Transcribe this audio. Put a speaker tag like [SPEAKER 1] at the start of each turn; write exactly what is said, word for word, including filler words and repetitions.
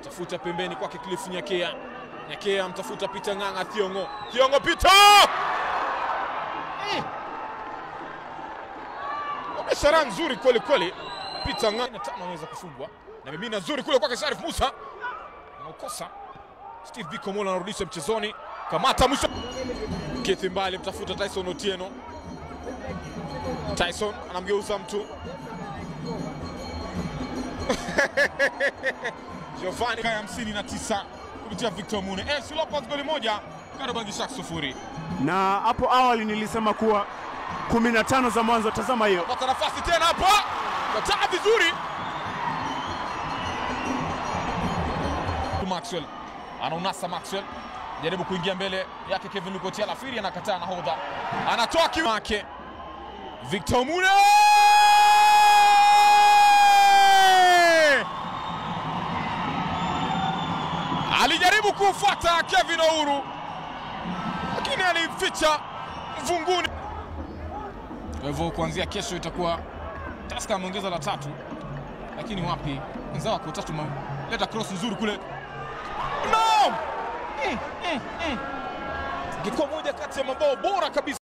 [SPEAKER 1] Tafuta pembeni kwake Cliff Nyakea. Nyakea mtafuta Peter Ng'ang'a. Thiongo. Thiongo Peter! Mm. Biashara nzuri kweli kweli. Peter Ng'ang'a na tano anaweza kufungwa. Na mimina nzuri kule kwake Sharif Musa. Anakosa. Steve Biko Mola anarudisha mchezoni. Kamata mwisho. Kethi mbali mtafuta Tyson Otieno. Tyson anamgeuza mtu. Giovanni kaya hamsini na tisa kupitia Victor Mune. El Silopaz goli moja, Kariobangi Sharks sufuri.
[SPEAKER 2] Na hapo awali nilisema kuwa kumi na tano za mwanzo, tazama hiyo.
[SPEAKER 1] Pata nafasi tena hapa. Kataa vizuri. Maxwell. Anaunasa Maxwell. Jaribu kuingia mbele yake Kevin Lukotia Lafiri anakataa nahodha. Anatoa kiu yake. Victor Mune! Alijaribu kufuata Kevin Ouru, lakini alificha mvunguni. Kwa hivyo kuanzia kesho itakuwa Tusker ameongeza la tatu, lakini wapi wenzao kwa tatu leta cross nzuri kule. No! Eh, eh, eh. Ngekuwa moja kati ya mabao bora kabisa.